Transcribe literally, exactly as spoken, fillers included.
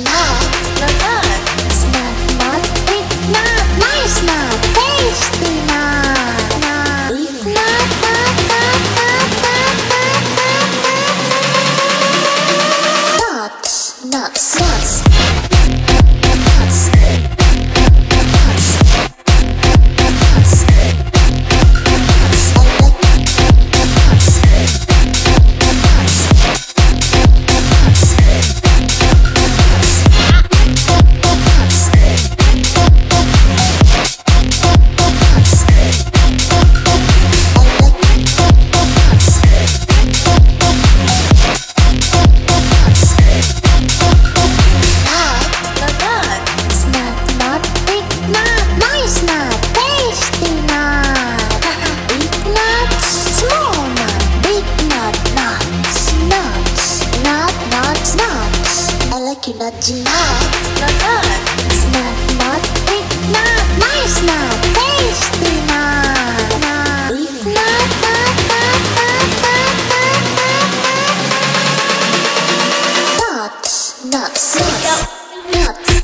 Not, not, not. Not, not, big, not, nice, not, tasty, not, not, big, not, not, not, not, not, not, not, nuts, nuts. Nutty, not, not, not. Not, not, big, not, nice, not, tasty, not, not, big, not, not, not, not, not, not, not, nuts, nuts, nuts.